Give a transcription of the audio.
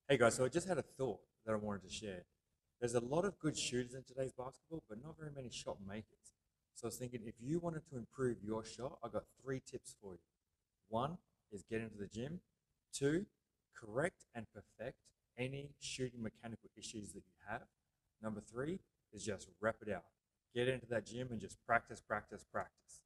Hey guys, so I just had a thought that I wanted to share. There's a lot of good shooters in today's basketball, but not very many shot makers. So I was thinking if you wanted to improve your shot, I got three tips for you. One is get into the gym. Two, correct and perfect any shooting mechanical issues that you have. Number three is just rep it out. Get into that gym and just practice, practice, practice.